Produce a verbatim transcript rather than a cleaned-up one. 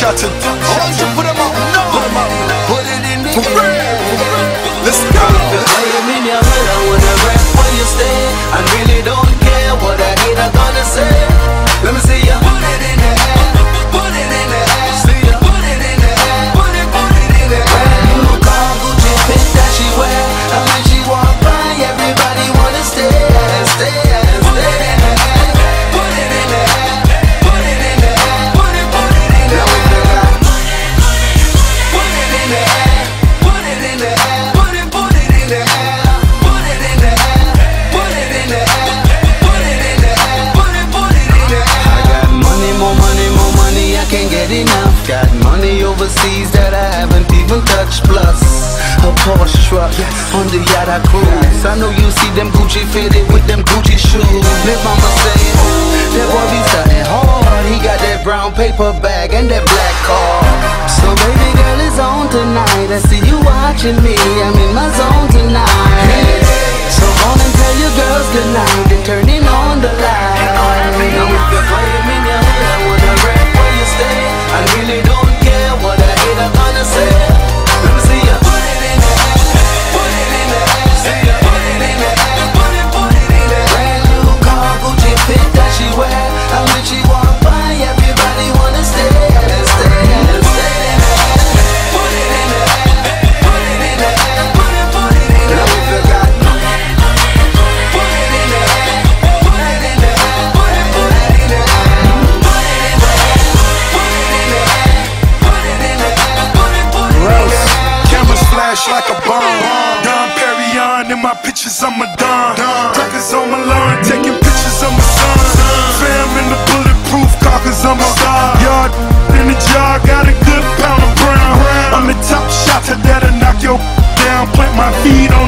out to all you put them up, put them up, put it in the air. Let's go. I'm in your hood, I wanna rap where you stay. I really don't care what a hater gonna say. Let me see ya put it in the air, put it in the air. See ya put it in the air, put it, put it in the air. New car, Gucci fit that she wear, and when she walk by, everybody wanna stay, stay, stay. Put it in the air, put it in the air, put it, put it in the air. Put it in the air, put it in the air, put it, put it in the air. Put it in the air, put it in the air, put it in the air, put it, put it in the air. I got money, more money, more money, I can't get enough. Got money overseas that I haven't even touched. Plus a Porsche truck on the yacht I cruise. I know you see them Gucci fitted with them Gucci shoes. Live mama saying that boy be starting hard. He got that brown paper bag and that black car. So baby girl, it's on tonight. I see you watching me, I'm in my zone tonight. So on and tell your girls goodnight and turning on the light. Now if you're playing in your head, I wanna rap where you stay. I really don't care what a hater gonna say. Let me see ya put it in the air, put it in the air. See ya put it in the air, put it, put it in the air. Brand new car, Gucci fit that she wear, and when she walk by, everybody wanna stay, stay, stay. Put it in the air, put it in the air, put it, put it in the air. Now if you got money, put it in the air, put it in the air, put it, put it in the air. Put it in the air, put it in the air, put it in the air, put it, put it in the air. Cameras flash like a bomb. Don Perignon in my pictures, I'm a don. Crackers on my lawn, taking pictures of my son. Fam in the bulletproof car, cause I'm a star. Yard in the jar, got a good pound of brown. I'm the top shot that'll knock your down. Plant my feet on